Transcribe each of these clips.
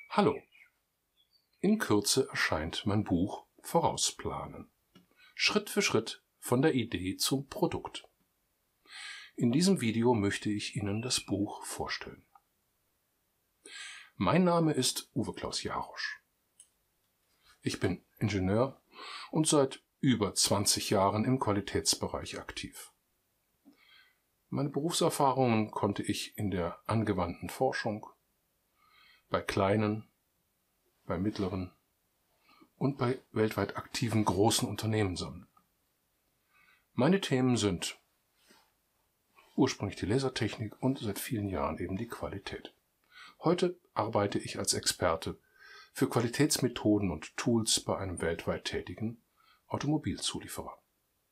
Hallo! In Kürze erscheint mein Buch Vorausplanen. Schritt für Schritt von der Idee zum Produkt. In diesem Video möchte ich Ihnen das Buch vorstellen. Mein Name ist Uwe Klaus Jarosch. Ich bin Ingenieur und seit über 20 Jahren im Qualitätsbereich aktiv. Meine Berufserfahrungen konnte ich in der angewandten Forschung, bei kleinen, bei mittleren und bei weltweit aktiven großen Unternehmen sammeln. Meine Themen sind ursprünglich die Lasertechnik und seit vielen Jahren eben die Qualität. Heute arbeite ich als Experte für Qualitätsmethoden und Tools bei einem weltweit tätigen Automobilzulieferer.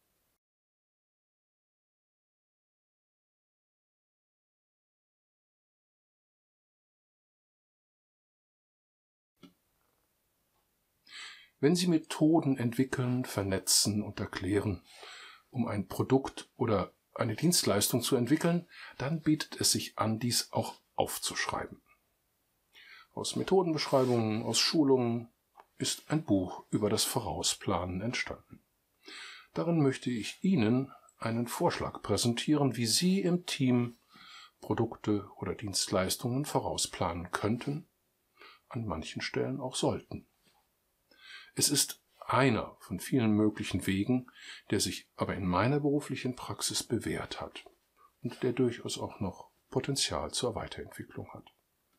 Wenn Sie Methoden entwickeln, vernetzen und erklären, um ein Produkt oder eine Dienstleistung zu entwickeln, dann bietet es sich an, dies auch aufzuschreiben. Aus Methodenbeschreibungen, aus Schulungen ist ein Buch über das Vorausplanen entstanden. Darin möchte ich Ihnen einen Vorschlag präsentieren, wie Sie im Team Produkte oder Dienstleistungen vorausplanen könnten, an manchen Stellen auch sollten. Es ist einer von vielen möglichen Wegen, der sich aber in meiner beruflichen Praxis bewährt hat und der durchaus auch noch Potenzial zur Weiterentwicklung hat.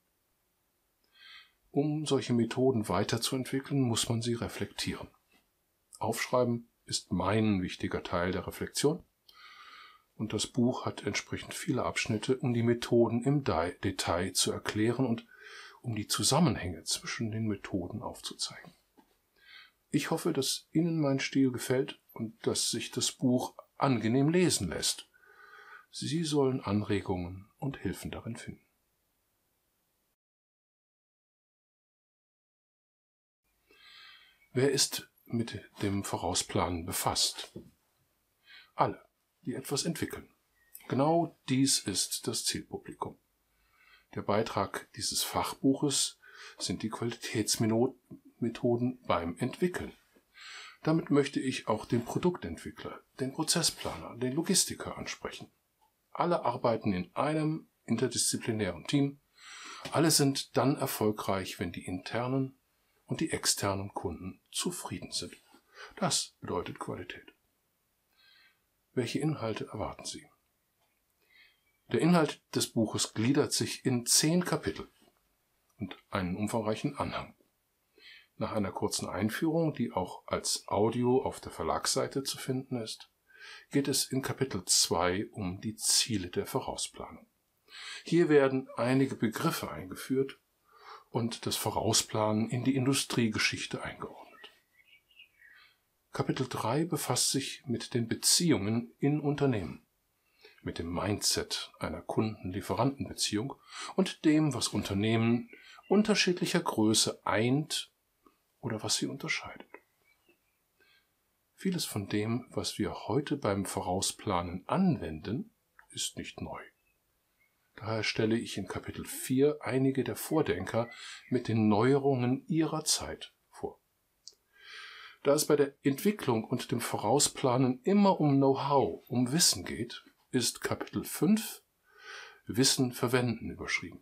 Um solche Methoden weiterzuentwickeln, muss man sie reflektieren. Aufschreiben ist mein wichtiger Teil der Reflexion und das Buch hat entsprechend viele Abschnitte, um die Methoden im Detail zu erklären und um die Zusammenhänge zwischen den Methoden aufzuzeigen. Ich hoffe, dass Ihnen mein Stil gefällt und dass sich das Buch angenehm lesen lässt. Sie sollen Anregungen und Hilfen darin finden. Wer ist mit dem Vorausplanen befasst? Alle, die etwas entwickeln. Genau dies ist das Zielpublikum. Der Beitrag dieses Fachbuches sind die Qualitätsmethoden beim Entwickeln. Damit möchte ich auch den Produktentwickler, den Prozessplaner, den Logistiker ansprechen. Alle arbeiten in einem interdisziplinären Team. Alle sind dann erfolgreich, wenn die internen und die externen Kunden zufrieden sind. Das bedeutet Qualität. Welche Inhalte erwarten Sie? Der Inhalt des Buches gliedert sich in 10 Kapitel und einen umfangreichen Anhang. Nach einer kurzen Einführung, die auch als Audio auf der Verlagsseite zu finden ist, geht es in Kapitel 2 um die Ziele der Vorausplanung. Hier werden einige Begriffe eingeführt und das Vorausplanen in die Industriegeschichte eingeordnet. Kapitel 3 befasst sich mit den Beziehungen in Unternehmen, mit dem Mindset einer Kunden-Lieferanten-Beziehung und dem, was Unternehmen unterschiedlicher Größe eint oder was sie unterscheidet. Vieles von dem, was wir heute beim Vorausplanen anwenden, ist nicht neu. Daher stelle ich in Kapitel 4 einige der Vordenker mit den Neuerungen ihrer Zeit vor. Da es bei der Entwicklung und dem Vorausplanen immer um Know-how, um Wissen geht, ist Kapitel 5 Wissen verwenden überschrieben.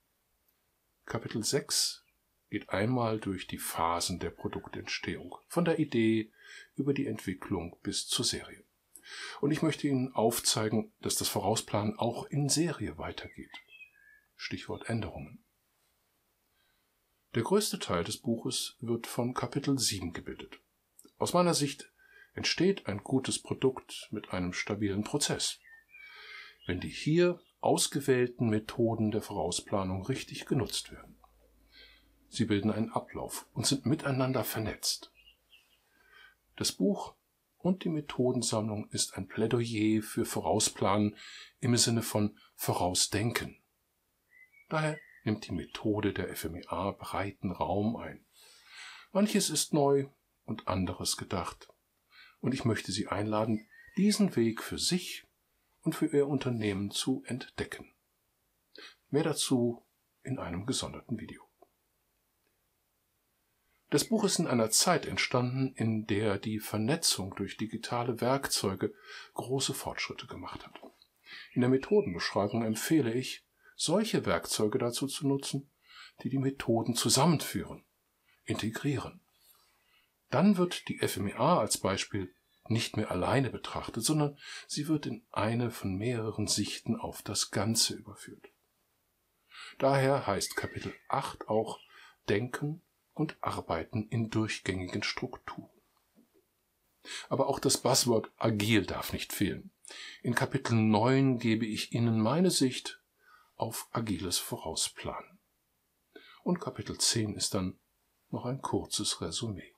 Kapitel 6 geht einmal durch die Phasen der Produktentstehung, von der Idee über die Entwicklung bis zur Serie. Und ich möchte Ihnen aufzeigen, dass das Vorausplanen auch in Serie weitergeht. Stichwort Änderungen. Der größte Teil des Buches wird von Kapitel 7 gebildet. Aus meiner Sicht entsteht ein gutes Produkt mit einem stabilen Prozess, wenn die hier ausgewählten Methoden der Vorausplanung richtig genutzt werden. Sie bilden einen Ablauf und sind miteinander vernetzt. Das Buch und die Methodensammlung ist ein Plädoyer für Vorausplanen im Sinne von Vorausdenken. Daher nimmt die Methode der FMEA breiten Raum ein. Manches ist neu und anderes gedacht. Und ich möchte Sie einladen, diesen Weg für sich und für Ihr Unternehmen zu entdecken. Mehr dazu in einem gesonderten Video. Das Buch ist in einer Zeit entstanden, in der die Vernetzung durch digitale Werkzeuge große Fortschritte gemacht hat. In der Methodenbeschreibung empfehle ich, solche Werkzeuge dazu zu nutzen, die die Methoden zusammenführen, integrieren. Dann wird die FMEA als Beispiel nicht mehr alleine betrachtet, sondern sie wird in eine von mehreren Sichten auf das Ganze überführt. Daher heißt Kapitel 8 auch Denken und Arbeiten in durchgängigen Strukturen. Aber auch das Buzzword agil darf nicht fehlen. In Kapitel 9 gebe ich Ihnen meine Sicht auf agiles Vorausplanen. Und Kapitel 10 ist dann noch ein kurzes Resümee.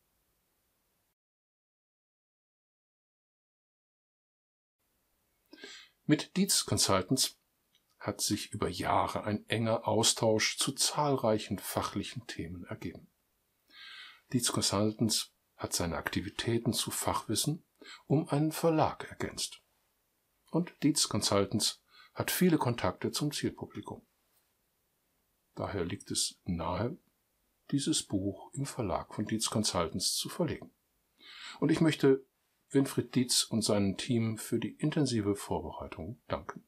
Mit Dietz Consultants hat sich über Jahre ein enger Austausch zu zahlreichen fachlichen Themen ergeben. Dietz Consultants hat seine Aktivitäten zu Fachwissen um einen Verlag ergänzt. Und Dietz Consultants hat viele Kontakte zum Zielpublikum. Daher liegt es nahe, dieses Buch im Verlag von Dietz Consultants zu verlegen. Und ich möchte Winfried Dietz und seinem Team für die intensive Vorbereitung danken.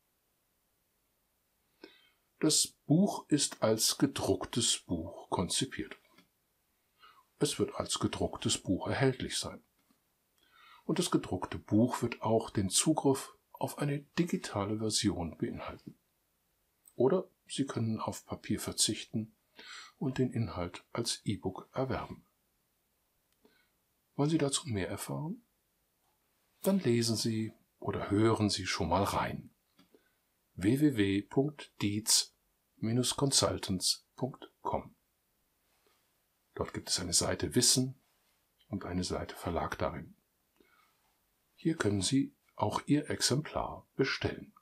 Das Buch ist als gedrucktes Buch konzipiert. Es wird als gedrucktes Buch erhältlich sein. Und das gedruckte Buch wird auch den Zugriff auf eine digitale Version beinhalten. Oder Sie können auf Papier verzichten und den Inhalt als E-Book erwerben. Wollen Sie dazu mehr erfahren? Dann lesen Sie oder hören Sie schon mal rein. www.dietz-consultants.com. Dort gibt es eine Seite Wissen und eine Seite Verlag darin. Hier können Sie auch Ihr Exemplar bestellen.